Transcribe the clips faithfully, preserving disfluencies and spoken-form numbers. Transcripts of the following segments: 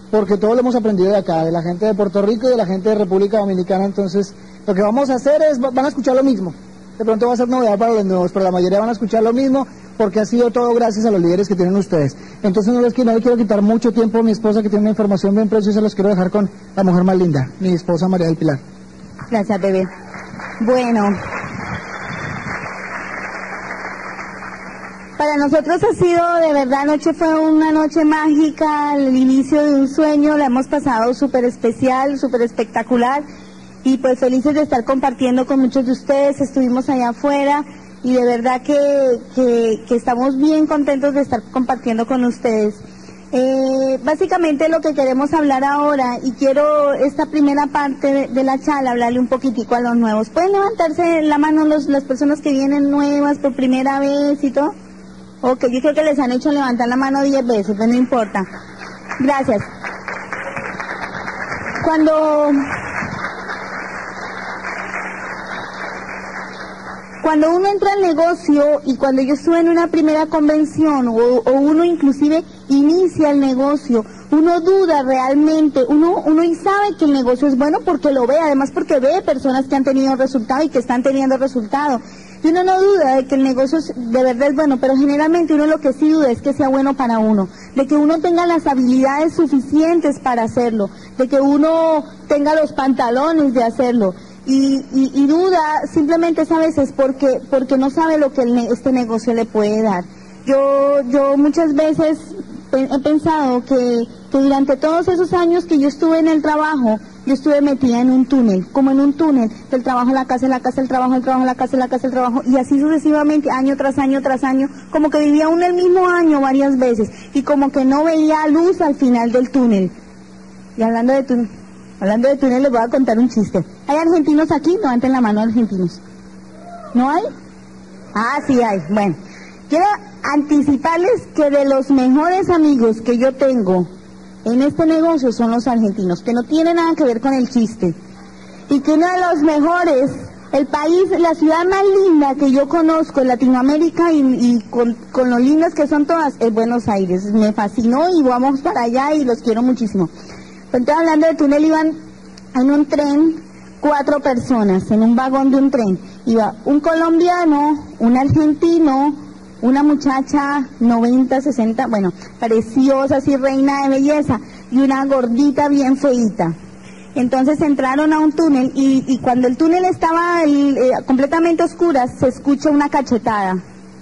porque todo lo hemos aprendido de acá, de la gente de Puerto Rico y de la gente de República Dominicana. Entonces lo que vamos a hacer es, van a escuchar lo mismo. De pronto va a ser novedad para los nuevos, pero la mayoría van a escuchar lo mismo, porque ha sido todo gracias a los líderes que tienen ustedes. Entonces no les, no les quiero quitar mucho tiempo a mi esposa, que tiene una información bien preciosa, los quiero dejar con la mujer más linda, mi esposa María del Pilar. Gracias, bebé. Bueno, para nosotros ha sido, de verdad, anoche fue una noche mágica, el inicio de un sueño, la hemos pasado súper especial, súper espectacular, y pues felices de estar compartiendo con muchos de ustedes. Estuvimos allá afuera, y de verdad que, que, que estamos bien contentos de estar compartiendo con ustedes. Eh, básicamente lo que queremos hablar ahora, y quiero esta primera parte de, de la charla hablarle un poquitico a los nuevos. ¿Pueden levantarse la mano los, las personas que vienen nuevas por primera vez y todo? Ok, yo creo que les han hecho levantar la mano diez veces, pero no importa. Gracias. Cuando... Cuando uno entra al negocio, y cuando yo estuve en una primera convención, o, o uno inclusive inicia el negocio, uno duda realmente, uno, uno y sabe que el negocio es bueno porque lo ve, además porque ve personas que han tenido resultado y que están teniendo resultado. Y uno no duda de que el negocio es, de verdad es bueno, pero generalmente uno lo que sí duda es que sea bueno para uno, de que uno tenga las habilidades suficientes para hacerlo, de que uno tenga los pantalones de hacerlo. Y, y, y duda simplemente a veces porque, porque no sabe lo que el, este negocio le puede dar. Yo, yo muchas veces he pensado que, que durante todos esos años que yo estuve en el trabajo, yo estuve metida en un túnel, como en un túnel, del trabajo a la casa, de la casa al trabajo, del trabajo a la casa, de la casa al trabajo, y así sucesivamente, año tras año tras año, como que vivía uno el mismo año varias veces, y como que no veía luz al final del túnel. Y hablando de túnel, hablando de túnel, les voy a contar un chiste. ¿Hay argentinos aquí? Levanten la mano, argentinos. ¿No hay? Ah, sí hay. Bueno, quiero anticiparles que de los mejores amigos que yo tengo en este negocio son los argentinos, que no tiene nada que ver con el chiste. Y que uno de los mejores, el país, la ciudad más linda que yo conozco en Latinoamérica, y, y con, con lo lindas que son todas, es Buenos Aires. Me fascinó y vamos para allá y los quiero muchísimo. Entonces, hablando de túnel, iban en un tren cuatro personas, en un vagón de un tren. Iba un colombiano, un argentino, una muchacha noventa, sesenta, bueno, preciosa, así reina de belleza, y una gordita bien feíta. Entonces entraron a un túnel, y, y cuando el túnel estaba el, eh, completamente oscura, se escucha una cachetada.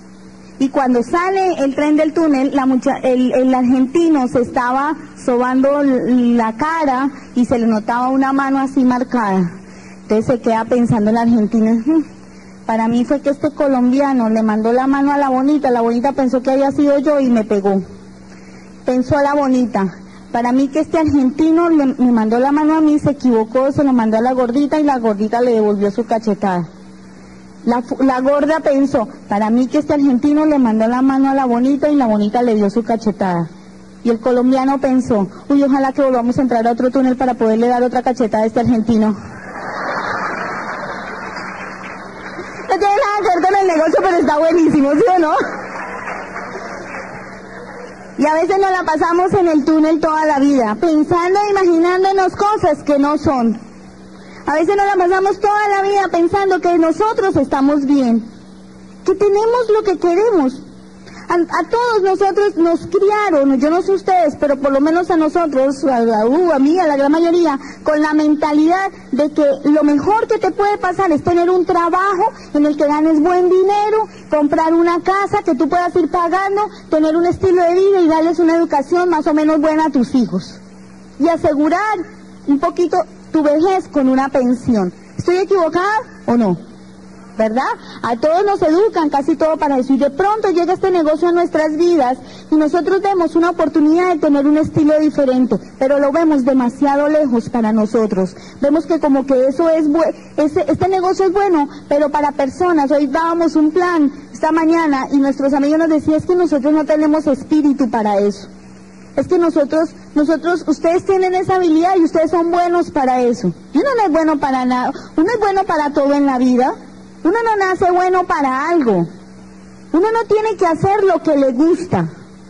Y cuando sale el tren del túnel, la mucha, el, el argentino se estaba sobando la cara y se le notaba una mano así marcada. Entonces se queda pensando el argentino, hm, para mí fue que este colombiano le mandó la mano a la bonita, la bonita pensó que había sido yo y me pegó. Pensó a la bonita, para mí que este argentino le, me mandó la mano a mí, se equivocó, se lo mandó a la gordita y la gordita le devolvió su cachetada. La, la gorda pensó, para mí que este argentino le mandó la mano a la bonita y la bonita le dio su cachetada. Y el colombiano pensó, uy, ojalá que volvamos a entrar a otro túnel para poderle dar otra cachetada a este argentino. No tiene nada que ver con el negocio, pero está buenísimo, ¿sí o no? Y a veces nos la pasamos en el túnel toda la vida, pensando e imaginándonos cosas que no son. A veces nos la pasamos toda la vida pensando que nosotros estamos bien, que tenemos lo que queremos. A, a todos nosotros nos criaron, yo no sé ustedes, pero por lo menos a nosotros, a, a, a mí, a la gran mayoría, con la mentalidad de que lo mejor que te puede pasar es tener un trabajo en el que ganes buen dinero, comprar una casa que tú puedas ir pagando, tener un estilo de vida y darles una educación más o menos buena a tus hijos. Y asegurar un poquito tu vejez con una pensión. ¿Estoy equivocada o no? ¿Verdad? A todos nos educan casi todo para eso, y de pronto llega este negocio a nuestras vidas y nosotros vemos una oportunidad de tener un estilo diferente, pero lo vemos demasiado lejos para nosotros. Vemos que como que eso es bueno, este, este negocio es bueno, pero para personas. Hoy dábamos un plan esta mañana y nuestros amigos nos decían, es que nosotros no tenemos espíritu para eso. Es que nosotros, nosotros, ustedes tienen esa habilidad y ustedes son buenos para eso. Y uno no es bueno para nada, uno es bueno para todo en la vida. Uno no nace bueno para algo. Uno no tiene que hacer lo que le gusta.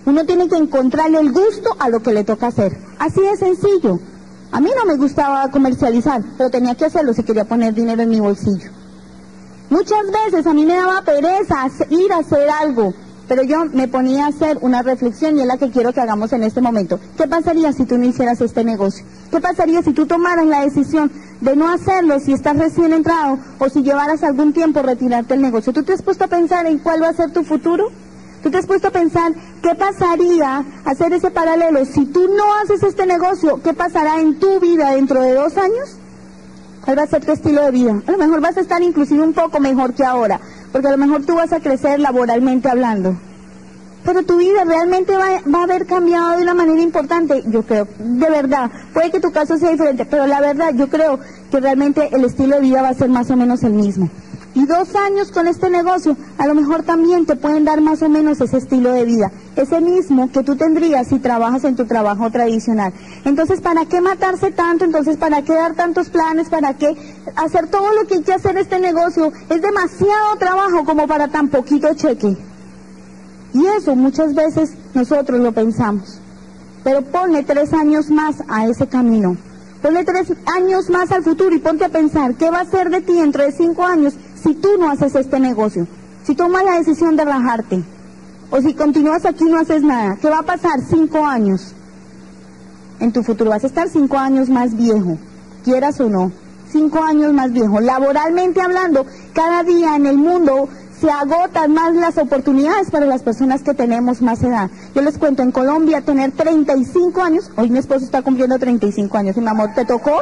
Uno tiene que encontrarle el gusto a lo que le toca hacer. Así de sencillo. A mí no me gustaba comercializar, pero tenía que hacerlo si quería poner dinero en mi bolsillo. Muchas veces a mí me daba pereza ir a hacer algo, pero yo me ponía a hacer una reflexión y es la que quiero que hagamos en este momento. ¿Qué pasaría si tú no hicieras este negocio? ¿Qué pasaría si tú tomaras la decisión de no hacerlo si estás recién entrado o si llevaras algún tiempo retirarte del negocio? ¿Tú te has puesto a pensar en cuál va a ser tu futuro? ¿Tú te has puesto a pensar qué pasaría, hacer ese paralelo? Si tú no haces este negocio, ¿qué pasará en tu vida dentro de dos años? ¿Cuál va a ser tu estilo de vida? A lo mejor vas a estar inclusive un poco mejor que ahora, porque a lo mejor tú vas a crecer laboralmente hablando. Pero tu vida realmente va, va a haber cambiado de una manera importante, yo creo, de verdad. Puede que tu caso sea diferente, pero la verdad, yo creo que realmente el estilo de vida va a ser más o menos el mismo. Y dos años con este negocio, a lo mejor también te pueden dar más o menos ese estilo de vida, ese mismo que tú tendrías si trabajas en tu trabajo tradicional. Entonces, ¿para qué matarse tanto? Entonces, ¿para qué dar tantos planes? ¿Para qué hacer todo lo que hay que hacer en este negocio? Es demasiado trabajo como para tan poquito cheque. Y eso muchas veces nosotros lo pensamos. Pero ponle tres años más a ese camino. Ponle tres años más al futuro y ponte a pensar qué va a ser de ti dentro de cinco años si tú no haces este negocio. Si tomas la decisión de rajarte. O si continúas aquí y no haces nada. ¿Qué va a pasar cinco años? En tu futuro vas a estar cinco años más viejo. Quieras o no. Cinco años más viejo. Laboralmente hablando, cada día en el mundo se agotan más las oportunidades para las personas que tenemos más edad. Yo les cuento, en Colombia tener treinta y cinco años, hoy mi esposo está cumpliendo treinta y cinco años, y mi amor, ¿te tocó?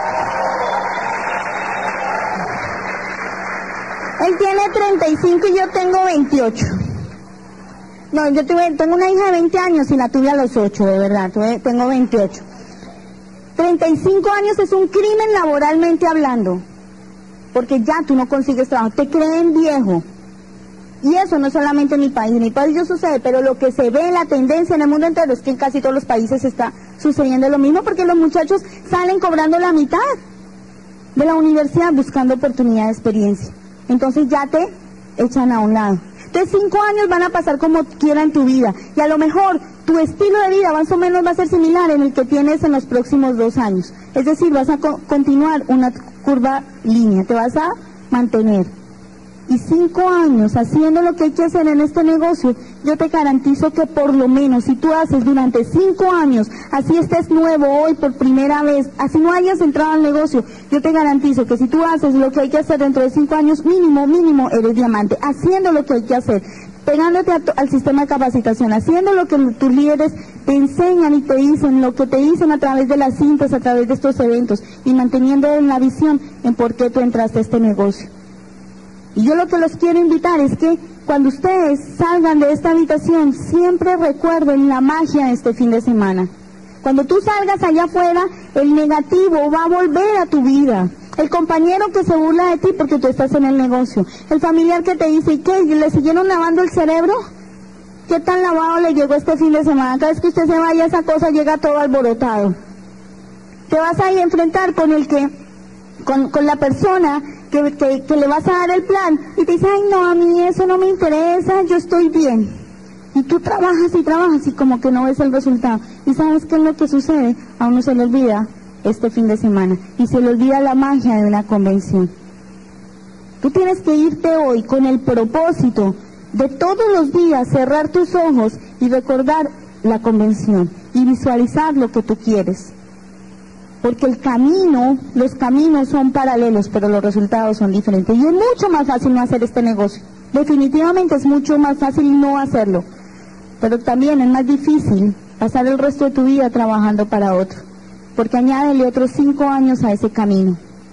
Él tiene treinta y cinco y yo tengo veintiocho. No, yo tuve, tengo una hija de veinte años y la tuve a los ocho, de verdad, tuve, tengo veintiocho. treinta y cinco años es un crimen laboralmente hablando, porque ya tú no consigues trabajo, te creen viejo. Y eso no solamente en mi país, en mi país yo sucede, pero lo que se ve, la tendencia en el mundo entero es que en casi todos los países está sucediendo lo mismo, porque los muchachos salen cobrando la mitad de la universidad buscando oportunidad de experiencia. Entonces ya te echan a un lado. Entonces cinco años van a pasar como quiera en tu vida, y a lo mejor tu estilo de vida más o menos va a ser similar en el que tienes en los próximos dos años. Es decir, vas a co- continuar una curva línea, te vas a mantener. Y cinco años haciendo lo que hay que hacer en este negocio, yo te garantizo que por lo menos si tú haces durante cinco años, así estés nuevo hoy por primera vez, así no hayas entrado al negocio, yo te garantizo que si tú haces lo que hay que hacer dentro de cinco años, mínimo, mínimo, eres diamante, haciendo lo que hay que hacer, pegándote a al sistema de capacitación, haciendo lo que tus líderes te enseñan y te dicen, lo que te dicen a través de las cintas, a través de estos eventos, y manteniendo en la visión en por qué tú entraste a este negocio. Y yo lo que los quiero invitar es que cuando ustedes salgan de esta habitación, siempre recuerden la magia de este fin de semana. Cuando tú salgas allá afuera, el negativo va a volver a tu vida. El compañero que se burla de ti porque tú estás en el negocio. El familiar que te dice, ¿y qué? ¿Le siguieron lavando el cerebro? ¿Qué tan lavado le llegó este fin de semana? Cada vez que usted se vaya, esa cosa llega todo alborotado. Te vas a ir a enfrentar con el que, con, con la persona Que, que, que le vas a dar el plan y te dice, ay no, a mí eso no me interesa, yo estoy bien. Y tú trabajas y trabajas y como que no ves el resultado. ¿Y sabes qué es lo que sucede? A uno se le olvida este fin de semana y se le olvida la magia de una convención. Tú tienes que irte hoy con el propósito de todos los días cerrar tus ojos y recordar la convención y visualizar lo que tú quieres. Porque el camino, los caminos son paralelos, pero los resultados son diferentes. Y es mucho más fácil no hacer este negocio. Definitivamente es mucho más fácil no hacerlo. Pero también es más difícil pasar el resto de tu vida trabajando para otro. Porque añádele otros cinco años a ese camino.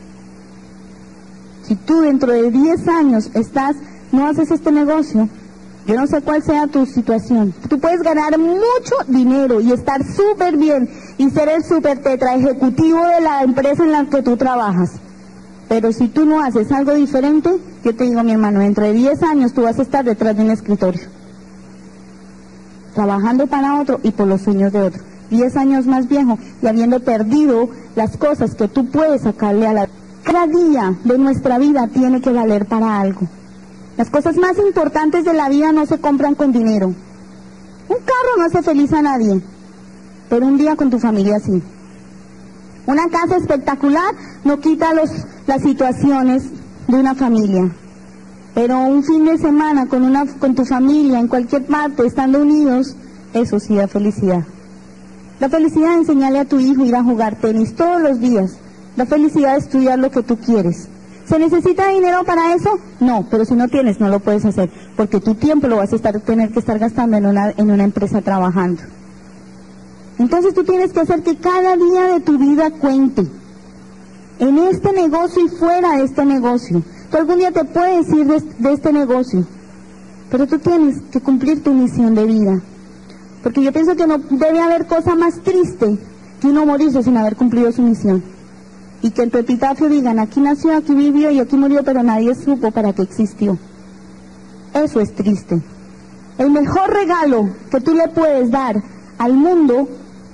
Si tú dentro de diez años estás, no haces este negocio, yo no sé cuál sea tu situación. Tú puedes ganar mucho dinero y estar súper bien y ser el súper tetra ejecutivo de la empresa en la que tú trabajas. Pero si tú no haces algo diferente, yo te digo, mi hermano, dentro de diez años tú vas a estar detrás de un escritorio. Trabajando para otro y por los sueños de otro. diez años más viejo y habiendo perdido las cosas que tú puedes sacarle a la vida. Cada día de nuestra vida tiene que valer para algo. Las cosas más importantes de la vida no se compran con dinero. Un carro no hace feliz a nadie, pero un día con tu familia sí. Una casa espectacular no quita los, las situaciones de una familia, pero un fin de semana con, una, con tu familia en cualquier parte, estando unidos, eso sí da felicidad. La felicidad de enseñarle a tu hijo a ir a jugar tenis todos los días. La felicidad de estudiar lo que tú quieres. ¿Se necesita dinero para eso? No, pero si no tienes, no lo puedes hacer, porque tu tiempo lo vas a estar, tener que estar gastando en una, en una empresa trabajando. Entonces tú tienes que hacer que cada día de tu vida cuente. En este negocio y fuera de este negocio. Tú algún día te puedes ir de, de este negocio, pero tú tienes que cumplir tu misión de vida. Porque yo pienso que no debe haber cosa más triste que uno morirse sin haber cumplido su misión. Y que en tu epitafio digan, aquí nació, aquí vivió y aquí murió, pero nadie supo para qué existió. Eso es triste. El mejor regalo que tú le puedes dar al mundo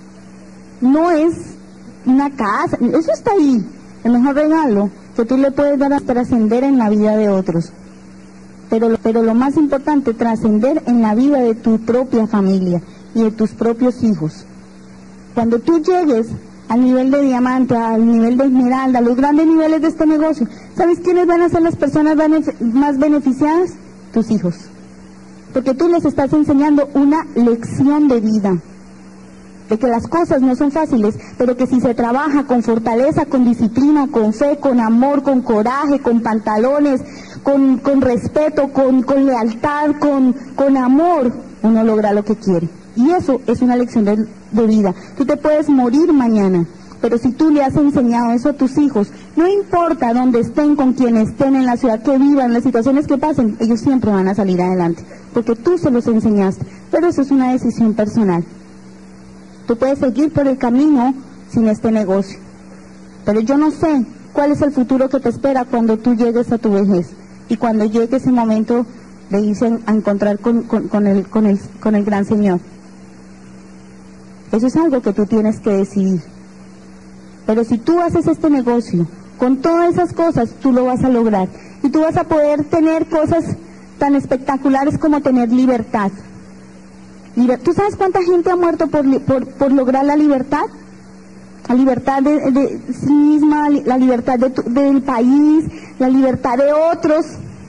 no es una casa, eso está ahí. El mejor regalo que tú le puedes dar es trascender en la vida de otros. Pero, pero lo más importante, trascender en la vida de tu propia familia y de tus propios hijos. Cuando tú llegues al nivel de diamante, al nivel de esmeralda, a los grandes niveles de este negocio, ¿sabes quiénes van a ser las personas más beneficiadas? Tus hijos. Porque tú les estás enseñando una lección de vida, de que las cosas no son fáciles, pero que si se trabaja con fortaleza, con disciplina, con fe, con amor, con coraje, con pantalones, con, con respeto, con, con lealtad, con, con amor, uno logra lo que quiere. Y eso es una lección de, de vida. Tú te puedes morir mañana, pero si tú le has enseñado eso a tus hijos, no importa dónde estén, con quien estén, en la ciudad que vivan, las situaciones que pasen, ellos siempre van a salir adelante, porque tú se los enseñaste. Pero eso es una decisión personal. Tú puedes seguir por el camino sin este negocio, pero yo no sé cuál es el futuro que te espera cuando tú llegues a tu vejez y cuando llegue ese momento de irse a encontrar con, con, con, el, con, el, con el gran Señor. Eso es algo que tú tienes que decidir. Pero si tú haces este negocio con todas esas cosas, tú lo vas a lograr. Y tú vas a poder tener cosas tan espectaculares como tener libertad. Liber ¿Tú sabes cuánta gente ha muerto por, por, por lograr la libertad? La libertad de, de sí misma, la libertad de tu, del país, la libertad de otros.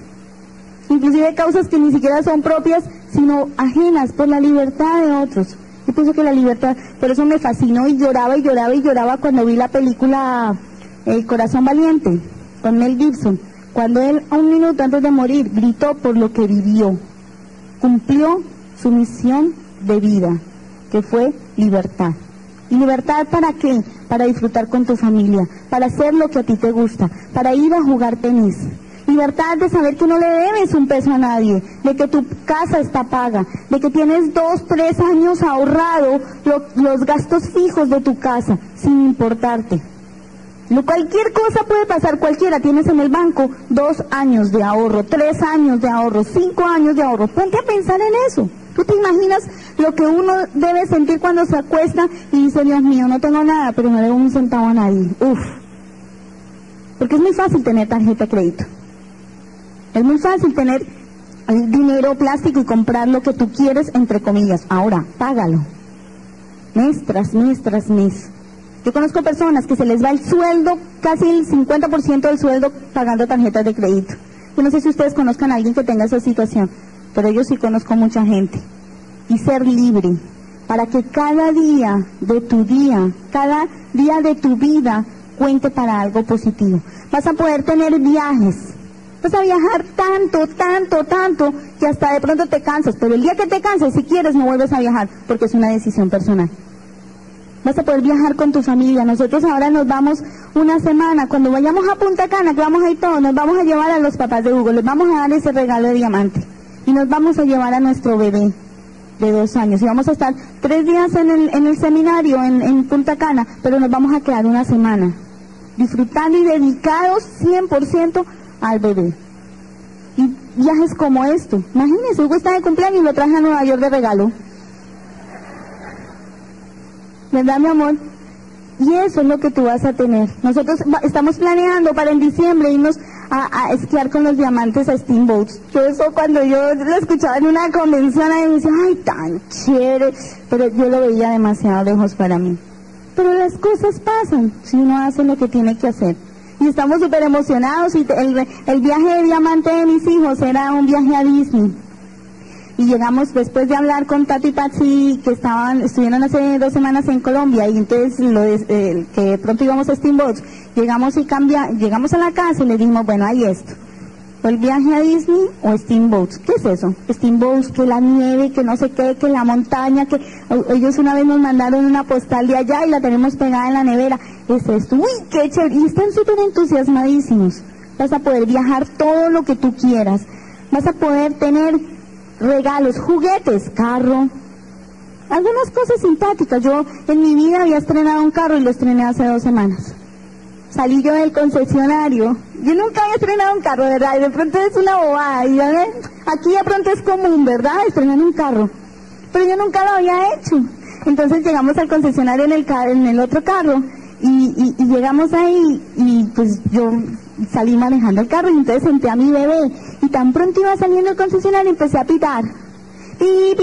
Inclusive causas que ni siquiera son propias, sino ajenas, por la libertad de otros. Yo pienso que la libertad, por eso me fascinó y lloraba y lloraba y lloraba cuando vi la película El Corazón Valiente, con Mel Gibson, cuando él, a un minuto antes de morir, gritó por lo que vivió, cumplió su misión de vida, que fue libertad. ¿Y libertad para qué? Para disfrutar con tu familia, para hacer lo que a ti te gusta, para ir a jugar tenis. Libertad de saber que no le debes un peso a nadie, de que tu casa está paga, de que tienes dos, tres años ahorrado lo, los gastos fijos de tu casa, sin importarte. No, cualquier cosa puede pasar, cualquiera. Tienes en el banco dos años de ahorro, tres años de ahorro, cinco años de ahorro. Ponte a pensar en eso. ¿Tú te imaginas lo que uno debe sentir cuando se acuesta y dice, Dios mío, no tengo nada, pero no debo un centavo a nadie? Uf. Porque es muy fácil tener tarjeta de crédito. Es muy fácil tener dinero plástico y comprar lo que tú quieres, entre comillas. Ahora, págalo. Mes tras mes tras mes. Yo conozco personas que se les va el sueldo, casi el cincuenta por ciento del sueldo, pagando tarjetas de crédito. Yo no sé si ustedes conozcan a alguien que tenga esa situación, pero yo sí conozco mucha gente. Y ser libre, para que cada día de tu día, cada día de tu vida, cuente para algo positivo. Vas a poder tener viajes. Vas a viajar tanto, tanto, tanto, que hasta de pronto te cansas, pero el día que te canses, si quieres, no vuelves a viajar, porque es una decisión personal. Vas a poder viajar con tu familia. Nosotros ahora nos vamos una semana, cuando vayamos a Punta Cana, que vamos a ir todos, nos vamos a llevar a los papás de Hugo, les vamos a dar ese regalo de diamante, y nos vamos a llevar a nuestro bebé de dos años, y vamos a estar tres días en el, en el seminario, en, en Punta Cana, pero nos vamos a quedar una semana, disfrutando y dedicados cien por ciento al bebé. Y viajes como esto, imagínense, Hugo está de cumpleaños y lo traje a Nueva York de regalo, ¿verdad, mi amor? Y eso es lo que tú vas a tener. Nosotros estamos planeando para en diciembre irnos a, a esquiar con los diamantes a steamboats. Yo eso cuando yo lo escuchaba en una convención, ahí me decía, ay, tan chévere, pero yo lo veía demasiado lejos para mí. Pero las cosas pasan si uno hace lo que tiene que hacer. Y estamos súper emocionados, y el, el viaje de diamante de mis hijos era un viaje a Disney. Y llegamos después de hablar con Tato y Patsy, que estaban, estuvieron hace dos semanas en Colombia, y entonces lo de, eh, que pronto íbamos a Steamboats, llegamos y cambia, llegamos a la casa y le dijimos, bueno, hay esto, ¿el viaje a Disney o Steamboats? ¿Qué es eso? Steamboats, que la nieve, que no sé qué, que la montaña, que ellos una vez nos mandaron una postal de allá y la tenemos pegada en la nevera. Es esto, uy, qué chévere, y están súper entusiasmadísimos. Vas a poder viajar todo lo que tú quieras, vas a poder tener regalos, juguetes, carro, algunas cosas simpáticas. Yo en mi vida había estrenado un carro y lo estrené hace dos semanas. Salí yo del concesionario, yo nunca había estrenado un carro, ¿verdad? Y de pronto es una bobada, y ¿verdad? Aquí de pronto es común, ¿verdad? Estrenar un carro, pero yo nunca lo había hecho. Entonces llegamos al concesionario en el, en el otro carro, y, y, y llegamos ahí, y pues yo salí manejando el carro, y entonces senté a mi bebé, y tan pronto iba saliendo el concesionario empecé a pitar. Y,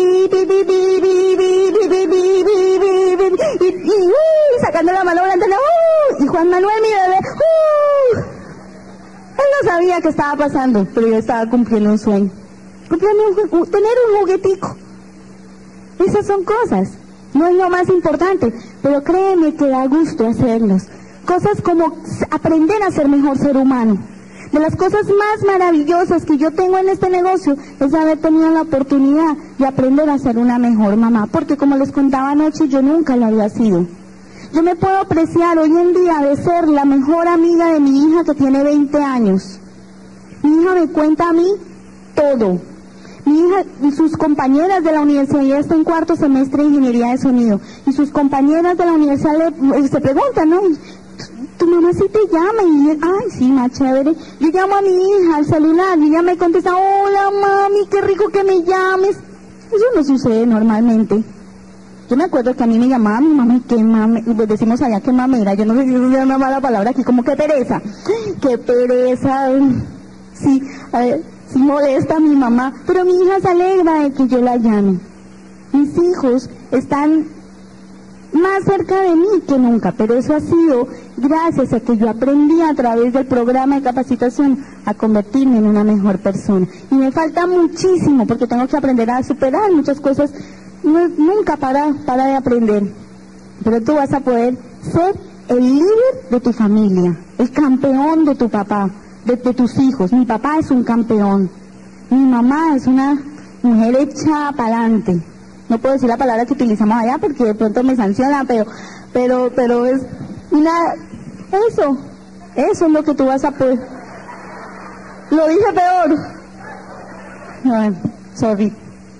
y, y uh, sacando la mano volante, uh, y Juan Manuel, mi bebé, uh, él no sabía qué estaba pasando, pero yo estaba cumpliendo un sueño, cumpliendo un, tener un juguetico. Esas son cosas, no es lo más importante, pero créeme que da gusto hacerlos. Cosas como aprender a ser mejor ser humano. De las cosas más maravillosas que yo tengo en este negocio es haber tenido la oportunidad de aprender a ser una mejor mamá, porque como les contaba anoche, yo nunca lo había sido. Yo me puedo apreciar hoy en día de ser la mejor amiga de mi hija, que tiene veinte años. Mi hija me cuenta a mí todo. Mi hija y sus compañeras de la universidad, ella está en cuarto semestre de ingeniería de sonido, y sus compañeras de la universidad le, se preguntan, ¿no? Tu mamá sí te llama, y ay, sí, más chévere. Yo llamo a mi hija al celular y ella me contesta, hola mami, qué rico que me llames. Eso no sucede normalmente. Yo me acuerdo que a mí me llamaba mi mamá, y qué mame, pues decimos allá que mamera, yo no sé si eso es una mala palabra aquí, como que pereza, qué pereza, sí, a ver, sí molesta a mi mamá, pero mi hija se alegra de que yo la llame. Mis hijos están más cerca de mí que nunca, pero eso ha sido gracias a que yo aprendí a través del programa de capacitación a convertirme en una mejor persona. Y me falta muchísimo, porque tengo que aprender a superar muchas cosas, no, nunca para, para de aprender. Pero tú vas a poder ser el líder de tu familia, el campeón de tu papá, de, de tus hijos. Mi papá es un campeón, mi mamá es una mujer hecha para adelante. No puedo decir la palabra que utilizamos allá porque de pronto me sanciona, pero, pero, pero es una, eso, eso es lo que tú vas a poder. Lo dije peor. No, sorry.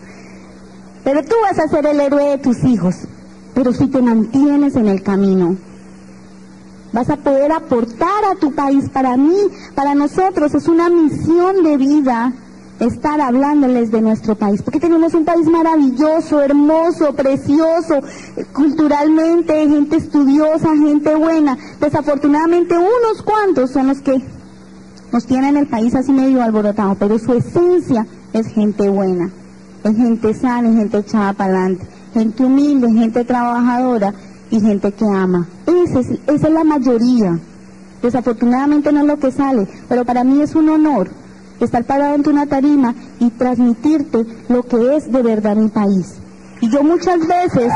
Pero tú vas a ser el héroe de tus hijos, pero si te mantienes en el camino, vas a poder aportar a tu país. Para mí, para nosotros, es una misión de vida estar hablándoles de nuestro país, porque tenemos un país maravilloso, hermoso, precioso, culturalmente, gente estudiosa, gente buena. Desafortunadamente unos cuantos son los que nos tienen el país así medio alborotado, pero su esencia es gente buena, es gente sana, es gente echada para adelante, gente humilde, gente trabajadora y gente que ama. Esa es, esa es la mayoría. Desafortunadamente no es lo que sale, pero para mí es un honor estar parado ante una tarima y transmitirte lo que es de verdad mi país. Y yo muchas veces,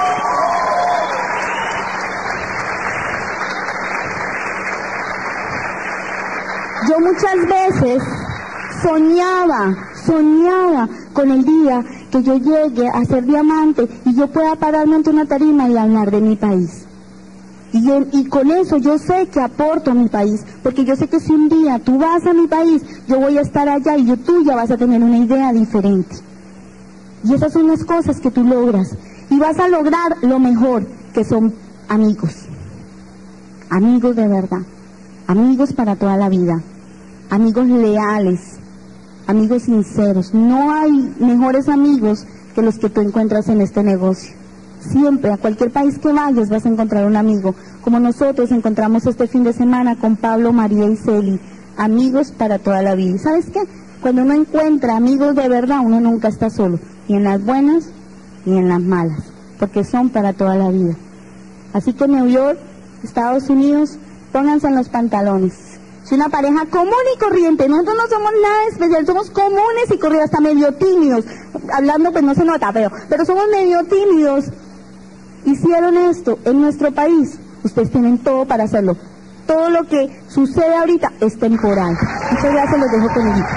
yo muchas veces soñaba, soñaba con el día que yo llegue a ser diamante y yo pueda pararme ante una tarima y hablar de mi país. Y, y con eso yo sé que aporto a mi país, porque yo sé que si un día tú vas a mi país, yo voy a estar allá y yo, tú ya vas a tener una idea diferente. Y esas son las cosas que tú logras. Y vas a lograr lo mejor, que son amigos. Amigos de verdad. Amigos para toda la vida. Amigos leales. Amigos sinceros. No hay mejores amigos que los que tú encuentras en este negocio. Siempre, a cualquier país que vayas vas a encontrar un amigo, como nosotros encontramos este fin de semana con Pablo, María y Celi. amigos para toda la vida. ¿Y sabes qué? Cuando uno encuentra amigos de verdad, uno nunca está solo, ni en las buenas ni en las malas, porque son para toda la vida. Así que New York, Estados Unidos, pónganse en los pantalones. Es una pareja común y corriente, nosotros no somos nada especial, somos comunes y corrientes, hasta medio tímidos, hablando pues no se nota feo, pero somos medio tímidos. Hicieron esto en nuestro país, ustedes tienen todo para hacerlo. Todo lo que sucede ahorita es temporal. Muchas gracias, los dejo con el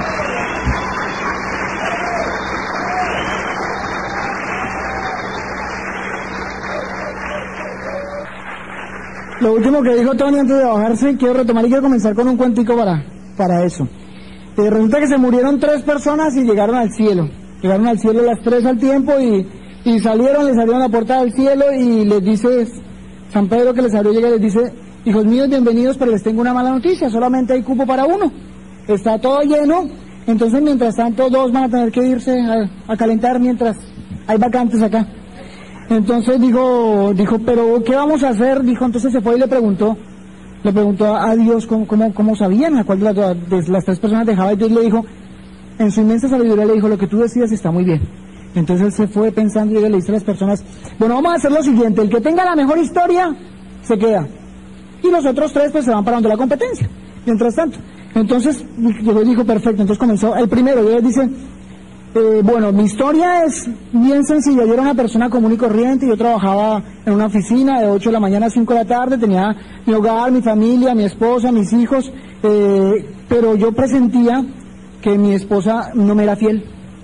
Lo último que dijo Tony antes de bajarse, quiero retomar y quiero comenzar con un cuentico para, para eso. Eh, resulta que se murieron tres personas y llegaron al cielo. Llegaron al cielo las tres al tiempo y, y salieron, les abrieron la puerta del cielo y les dice San Pedro que les abrió, llega y les dice: hijos míos, bienvenidos, pero les tengo una mala noticia, solamente hay cupo para uno. Está todo lleno, entonces mientras tanto dos van a tener que irse a, a calentar mientras hay vacantes acá. Entonces dijo, dijo, pero ¿qué vamos a hacer? Dijo, entonces se fue y le preguntó, le preguntó a Dios cómo, cómo, cómo sabían a cuál de las, de las tres personas dejaba, y Dios le dijo, en su inmensa sabiduría le dijo, lo que tú decidas está muy bien. Entonces él se fue pensando y le dice a las personas, bueno, vamos a hacer lo siguiente, el que tenga la mejor historia, se queda. Y los otros tres pues se van para donde la competencia, mientras tanto. Entonces llegó y dijo, perfecto, entonces comenzó el primero, y él dice, eh, bueno, mi historia es bien sencilla, yo era una persona común y corriente, yo trabajaba en una oficina de ocho de la mañana a cinco de la tarde, tenía mi hogar, mi familia, mi esposa, mis hijos, eh, pero yo presentía que mi esposa no me era fiel.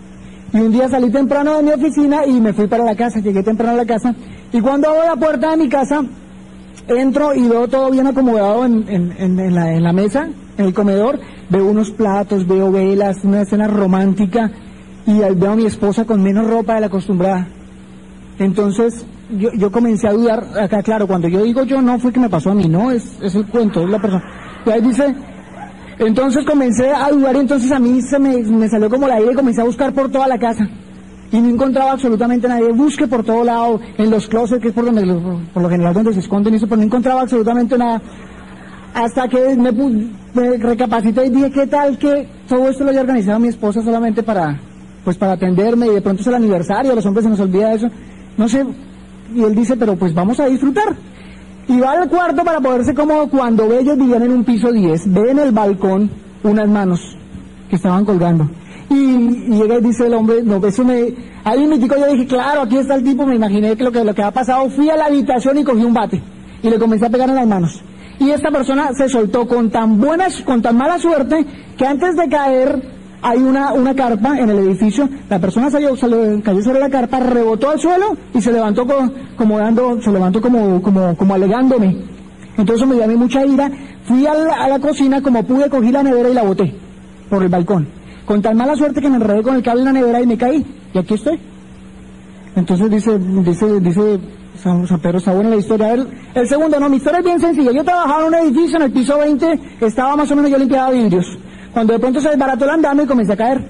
Y un día salí temprano de mi oficina y me fui para la casa, llegué temprano a la casa, y cuando abro la puerta de mi casa, entro y veo todo bien acomodado en, en, en, en, la, en la mesa, en el comedor, veo unos platos, veo velas, una escena romántica, y veo a mi esposa con menos ropa de la acostumbrada. Entonces yo, yo comencé a dudar, acá claro, cuando yo digo yo, no fue que me pasó a mí, no, es, es el cuento, es la persona. Y ahí dice, entonces comencé a dudar y entonces a mí se me, me salió como la idea y comencé a buscar por toda la casa. Y no encontraba absolutamente nadie, busqué por todo lado, en los closets, que es por donde, por lo general donde se esconden eso, pero no encontraba absolutamente nada. Hasta que me, me recapacité y dije, ¿qué tal que todo esto lo había organizado mi esposa solamente para, pues para atenderme, y de pronto es el aniversario, a los hombres se nos olvida eso, no sé, y él dice, pero pues vamos a disfrutar. Y va al cuarto para poderse cómodo cuando ve, ellos vivían en un piso diez, ve en el balcón unas manos que estaban colgando. Y, y llega y dice el hombre, no, eso me... Ahí mi tico, yo dije, claro, aquí está el tipo, me imaginé que lo que lo que había pasado, fui a la habitación y cogí un bate, y le comencé a pegar en las manos. Y esta persona se soltó con tan buena, con tan mala suerte, que antes de caer, hay una, una carpa en el edificio, la persona salió, salió, cayó sobre la carpa, rebotó al suelo, y se levantó como, como dando, se levantó como, como, como alegándome. Entonces me dio a mí mucha ira, fui a la, a la cocina, como pude, cogí la nevera y la boté, por el balcón. Con tan mala suerte que me enredé con el cable en la nevera y me caí, y aquí estoy. Entonces dice, dice, dice San, San Pedro, está buena la historia. El, el segundo, no, mi historia es bien sencilla. Yo trabajaba en un edificio, en el piso veinte, estaba más o menos, yo limpiaba vidrios. Cuando de pronto se desbarató el andamio y comencé a caer.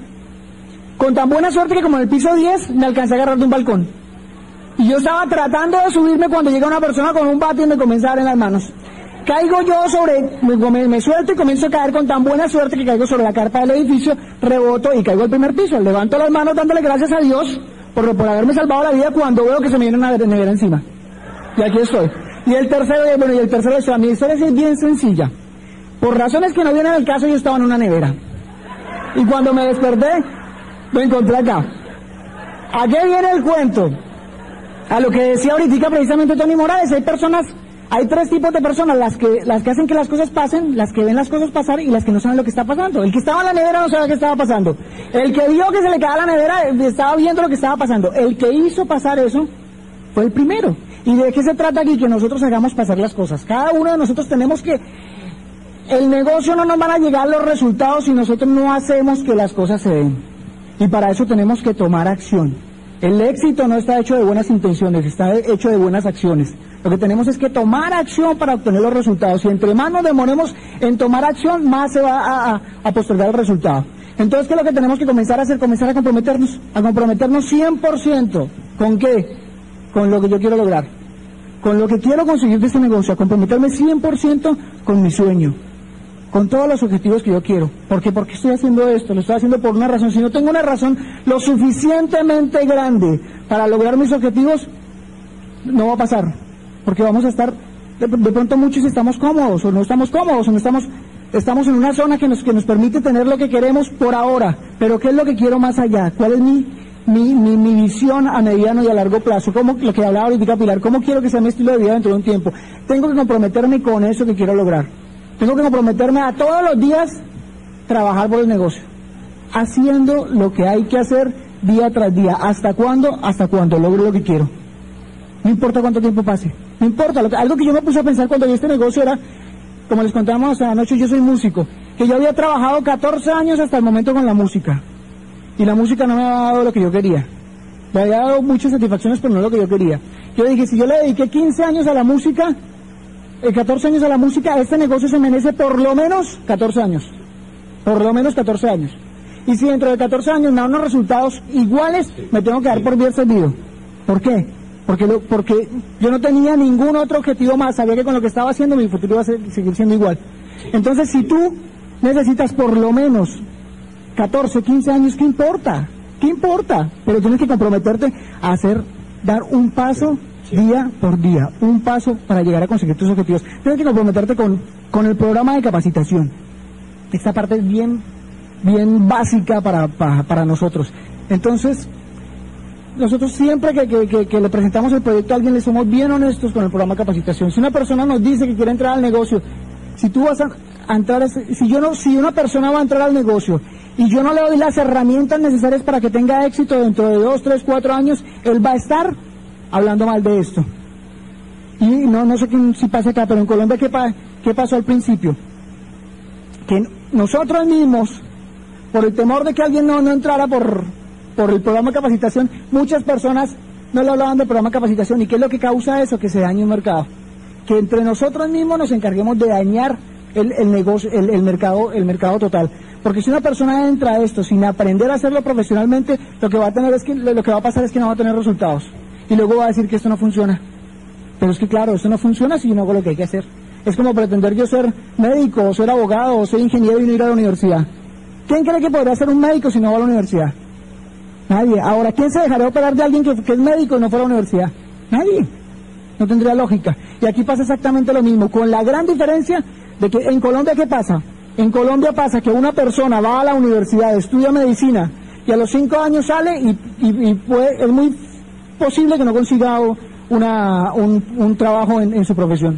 Con tan buena suerte que como en el piso diez, me alcancé a agarrar de un balcón. Y yo estaba tratando de subirme cuando llega una persona con un bate y me comienza a dar en las manos. Caigo yo sobre, me, me suelto y comienzo a caer con tan buena suerte que caigo sobre la carpa del edificio, reboto y caigo al primer piso. Levanto las manos dándole gracias a Dios por, por haberme salvado la vida cuando veo que se me viene una nevera encima. Y aquí estoy. Y el tercero, bueno, y el tercero es, mi historia es bien sencilla. Por razones que no vienen al caso, yo estaba en una nevera. Y cuando me desperté, lo encontré acá. ¿A qué viene el cuento? A lo que decía ahorita precisamente Tony Morales, hay personas... Hay tres tipos de personas, las que las que hacen que las cosas pasen, las que ven las cosas pasar y las que no saben lo que está pasando. El que estaba en la nevera no sabía qué estaba pasando. El que vio que se le caía la nevera estaba viendo lo que estaba pasando. El que hizo pasar eso fue el primero. ¿Y de qué se trata aquí? Que nosotros hagamos pasar las cosas. Cada uno de nosotros tenemos que... El negocio no nos van a llegar los resultados si nosotros no hacemos que las cosas se den. Y para eso tenemos que tomar acción. El éxito no está hecho de buenas intenciones, está hecho de buenas acciones. Lo que tenemos es que tomar acción para obtener los resultados. Y entre más nos demoremos en tomar acción, más se va a, a, a postergar el resultado. Entonces, ¿qué es lo que tenemos que comenzar a hacer? Comenzar a comprometernos, a comprometernos cien por ciento. ¿Con qué? Con lo que yo quiero lograr. Con lo que quiero conseguir de este negocio, a comprometerme cien por ciento con mi sueño. con todos los objetivos que yo quiero. ¿Por qué? Porque estoy haciendo esto, lo estoy haciendo por una razón. Si no tengo una razón lo suficientemente grande para lograr mis objetivos, no va a pasar, porque vamos a estar, de, de pronto muchos estamos cómodos, o no estamos cómodos, o no estamos, estamos en una zona que nos, que nos permite tener lo que queremos por ahora, pero ¿qué es lo que quiero más allá? ¿Cuál es mi, mi, mi, mi visión a mediano y a largo plazo? ¿Cómo, lo que hablaba ahorita Pilar, cómo quiero que sea mi estilo de vida dentro de un tiempo? Tengo que comprometerme con eso que quiero lograr. Tengo que comprometerme a todos los días trabajar por el negocio, haciendo lo que hay que hacer día tras día. ¿Hasta cuándo? Hasta cuando logre lo que quiero. No importa cuánto tiempo pase, no importa. Lo que, algo que yo me puse a pensar cuando vi este negocio era, como les contábamos anoche, yo soy músico, que yo había trabajado catorce años hasta el momento con la música, y la música no me había dado lo que yo quería. Me había dado muchas satisfacciones, pero no lo que yo quería. Yo dije, si yo le dediqué quince años a la música, eh, catorce años a la música, este negocio se merece por lo menos catorce años. Por lo menos catorce años. Y si dentro de catorce años me dan unos resultados iguales, me tengo que dar por bien servido. ¿Por qué? Porque, lo, porque yo no tenía ningún otro objetivo más, sabía que con lo que estaba haciendo mi futuro iba a ser, seguir siendo igual. Entonces, si tú necesitas por lo menos catorce, quince años, ¿qué importa? ¿Qué importa? Pero tienes que comprometerte a hacer, dar un paso día por día, un paso para llegar a conseguir tus objetivos. Tienes que comprometerte con, con el programa de capacitación. Esta parte es bien, bien básica para, para, para nosotros. Entonces, nosotros siempre que, que, que, que le presentamos el proyecto a alguien, le somos bien honestos con el programa de capacitación. Si una persona nos dice que quiere entrar al negocio, si tú vas a, a entrar, a, si yo no, si una persona va a entrar al negocio y yo no le doy las herramientas necesarias para que tenga éxito dentro de dos, tres, cuatro años, él va a estar hablando mal de esto. Y no, no sé qué, si pasa acá, pero en Colombia, ¿qué, pa, qué pasó al principio? Que nosotros mismos, por el temor de que alguien no, no entrara por, por el programa de capacitación, muchas personas no le hablaban del programa de capacitación. ¿Y qué es lo que causa eso? Que se dañe un mercado. Que entre nosotros mismos nos encarguemos de dañar el, el negocio, el, el mercado, el mercado total. Porque si una persona entra a esto sin aprender a hacerlo profesionalmente, lo que va a tener es que, lo que va a pasar es que no va a tener resultados. Y luego va a decir que esto no funciona. Pero es que claro, esto no funciona si yo no hago lo que hay que hacer. Es como pretender yo ser médico, o ser abogado, o ser ingeniero y no ir a la universidad. ¿Quién cree que podría ser un médico si no va a la universidad? Nadie. Ahora, ¿quién se dejaría operar de alguien que, que es médico y no fuera a la universidad? Nadie. No tendría lógica. Y aquí pasa exactamente lo mismo, con la gran diferencia de que en Colombia, ¿qué pasa? En Colombia pasa que una persona va a la universidad, estudia medicina, y a los cinco años sale y, y, y puede, es muy posible que no consiga una, un, un trabajo en, en su profesión.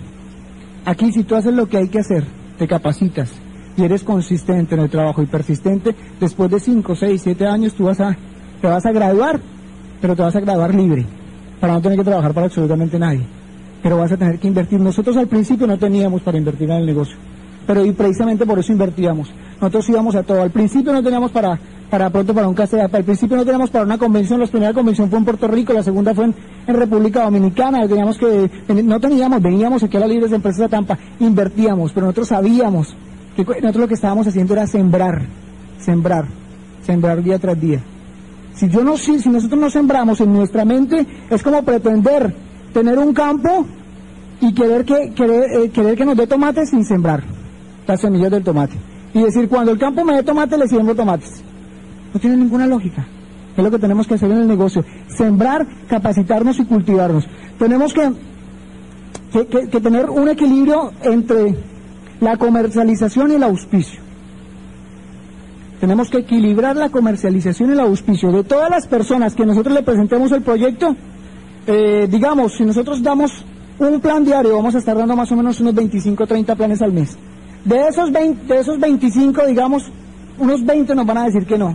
Aquí, si tú haces lo que hay que hacer, te capacitas y eres consistente en el trabajo y persistente, después de cinco, seis, siete años tú vas a, te vas a graduar, pero te vas a graduar libre, para no tener que trabajar para absolutamente nadie. Pero vas a tener que invertir. Nosotros al principio no teníamos para invertir en el negocio, pero y precisamente por eso invertíamos. Nosotros íbamos a todo. Al principio no teníamos para, para pronto para un café, al principio no teníamos para una convención. La primera convención fue en Puerto Rico, la segunda fue en, en República Dominicana. Teníamos que, no teníamos, veníamos aquí a la Libres de Empresas de Tampa, invertíamos, pero nosotros sabíamos que nosotros lo que estábamos haciendo era sembrar, sembrar, sembrar día tras día. Si yo no, si, si nosotros no sembramos en nuestra mente, es como pretender tener un campo y querer que, querer, eh, querer que nos dé tomates sin sembrar las semillas del tomate. Y decir, cuando el campo me dé tomate, le siembro tomates. No tiene ninguna lógica. Es lo que tenemos que hacer en el negocio. Sembrar, capacitarnos y cultivarnos. Tenemos que, que, que, que tener un equilibrio entre la comercialización y el auspicio. Tenemos que equilibrar la comercialización y el auspicio. De todas las personas que nosotros le presentemos el proyecto, eh, digamos, si nosotros damos un plan diario, vamos a estar dando más o menos unos veinticinco o treinta planes al mes. De esos, veinte, de esos veinticinco, digamos, unos veinte nos van a decir que no.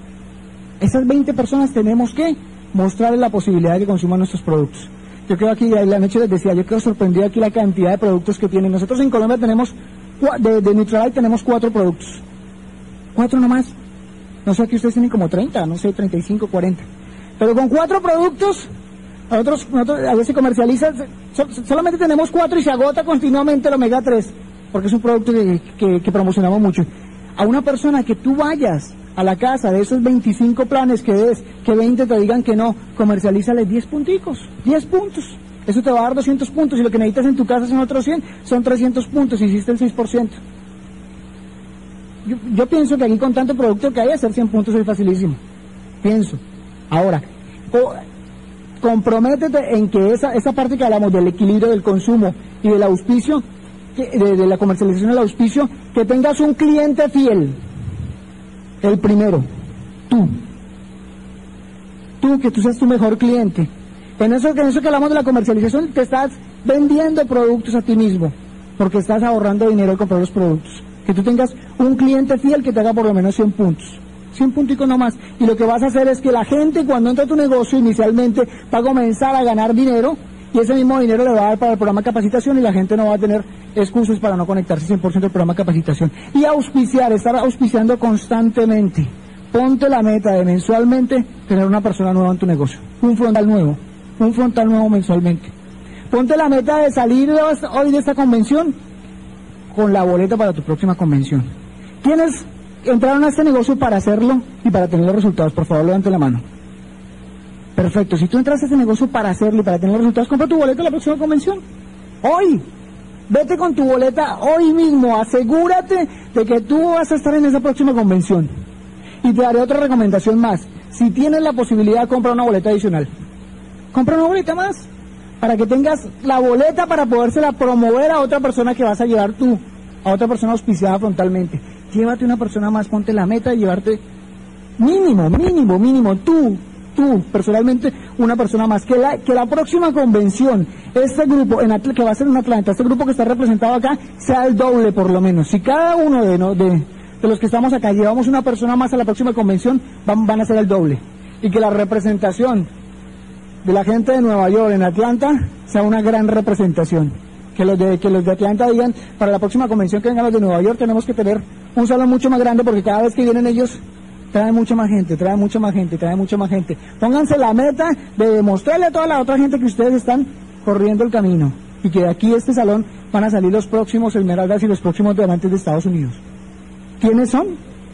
Esas veinte personas tenemos que mostrarles la posibilidad de que consuman nuestros productos. Yo quedo aquí, la noche les decía, yo quedo sorprendido aquí la cantidad de productos que tienen. Nosotros en Colombia tenemos, de, de Nutralight tenemos cuatro productos. Cuatro nomás. No sé, aquí ustedes tienen como treinta, no sé, treinta y cinco, cuarenta. Pero con cuatro productos, nosotros, nosotros a veces se comercializa, so, solamente tenemos cuatro y se agota continuamente el omega tres, porque es un producto que, que, que promocionamos mucho. A una persona que tú vayas a la casa de esos veinticinco planes que des, que veinte te digan que no, comercialízale diez punticos, diez puntos. Eso te va a dar doscientos puntos y lo que necesitas en tu casa son otros cien, son trescientos puntos, hiciste el seis por ciento. yo, yo pienso que aquí con tanto producto que hay, hacer cien puntos es facilísimo. Pienso. Ahora, co comprométete en que esa, esa parte que hablamos del equilibrio del consumo y del auspicio, que, de, de la comercialización del auspicio, que tengas un cliente fiel. El primero, tú. Tú, que tú seas tu mejor cliente. En eso, en eso que hablamos de la comercialización, te estás vendiendo productos a ti mismo, porque estás ahorrando dinero al comprar los productos. Que tú tengas un cliente fiel que te haga por lo menos cien puntos. cien punticos nomás. Y lo que vas a hacer es que la gente, cuando entra a tu negocio, inicialmente va a comenzar a ganar dinero, y ese mismo dinero le va a dar para el programa de capacitación, y la gente no va a tener excusas para no conectarse cien por ciento al programa de capacitación. Y auspiciar, estar auspiciando constantemente. Ponte la meta de mensualmente tener una persona nueva en tu negocio. Un frontal nuevo. Un frontal nuevo mensualmente. Ponte la meta de salir hoy de esta convención con la boleta para tu próxima convención. ¿Quiénes entraron a este negocio para hacerlo y para tener los resultados? Por favor, levante la mano. Perfecto. Si tú entras a este negocio para hacerlo y para tener los resultados, compra tu boleta a la próxima convención. Hoy. Vete con tu boleta hoy mismo. Asegúrate de que tú vas a estar en esa próxima convención. Y te daré otra recomendación más. Si tienes la posibilidad, compra una boleta adicional. Compra una boleta más, para que tengas la boleta para podérsela promover a otra persona que vas a llevar tú, a otra persona auspiciada frontalmente. Llévate una persona más, ponte la meta de llevarte mínimo, mínimo, mínimo, tú, tú, personalmente, una persona más. Que la, que la próxima convención, este grupo en Atl que va a ser en Atlanta, este grupo que está representado acá, sea el doble por lo menos. Si cada uno de, no, de, de los que estamos acá llevamos una persona más a la próxima convención, van, van a ser el doble. Y que la representación de la gente de Nueva York en Atlanta sea una gran representación. Que los de que los de Atlanta digan, para la próxima convención que vengan los de Nueva York tenemos que tener un salón mucho más grande, porque cada vez que vienen ellos traen mucha más gente, traen mucha más gente, traen mucha más gente. Pónganse la meta de demostrarle a toda la otra gente que ustedes están corriendo el camino, y que de aquí de este salón van a salir los próximos Esmeraldas y los próximos diamantes de Estados Unidos. ¿Quiénes son?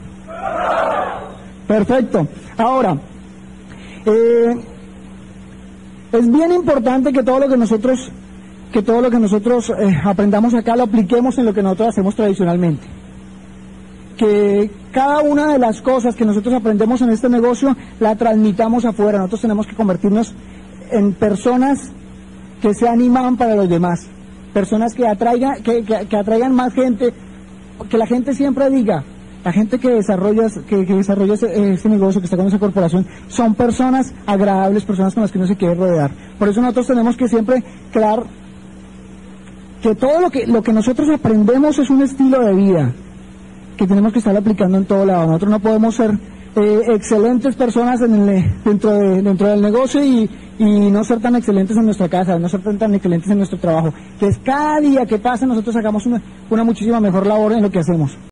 Perfecto. Ahora, eh, es bien importante que todo lo que nosotros, que todo lo que nosotros eh, aprendamos acá lo apliquemos en lo que nosotros hacemos tradicionalmente. Que cada una de las cosas que nosotros aprendemos en este negocio la transmitamos afuera. Nosotros tenemos que convertirnos en personas que sean imán para los demás. Personas que atraigan, que, que, que atraigan más gente, que la gente siempre diga, la gente que desarrolla, que, que desarrolla ese, ese negocio, que está con esa corporación, son personas agradables, personas con las que uno se quiere rodear. Por eso nosotros tenemos que siempre crear que todo lo que, lo que nosotros aprendemos es un estilo de vida que tenemos que estar aplicando en todo lado. Nosotros no podemos ser eh, excelentes personas en el, dentro, de, dentro del negocio y, y no ser tan excelentes en nuestra casa, no ser tan, tan excelentes en nuestro trabajo. Que es cada día que pasa nosotros hagamos una, una muchísima mejor labor en lo que hacemos.